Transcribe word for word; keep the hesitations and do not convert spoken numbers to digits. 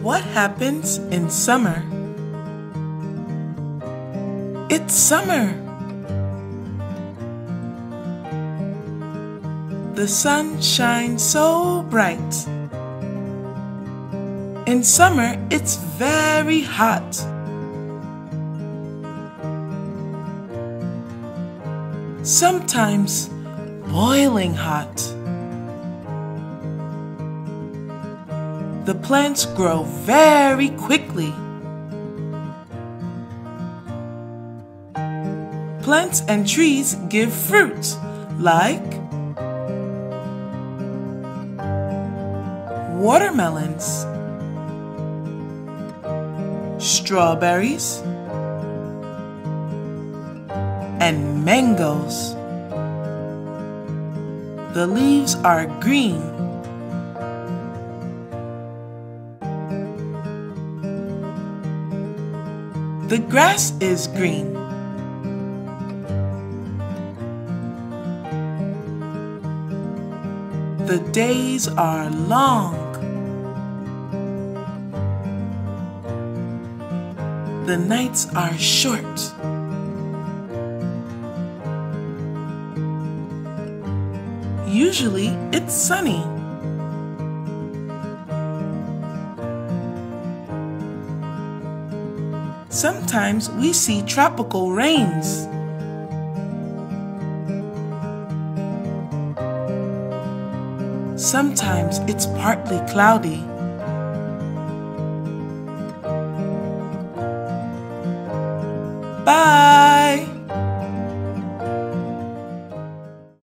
What happens in summer? It's summer. The sun shines so bright. In summer, it's very hot. Sometimes boiling hot. The plants grow very quickly. Plants and trees give fruit, like watermelons, strawberries, and mangoes. The leaves are green. The grass is green. The days are long. The nights are short. Usually it's sunny. Sometimes we see tropical rains. Sometimes it's partly cloudy.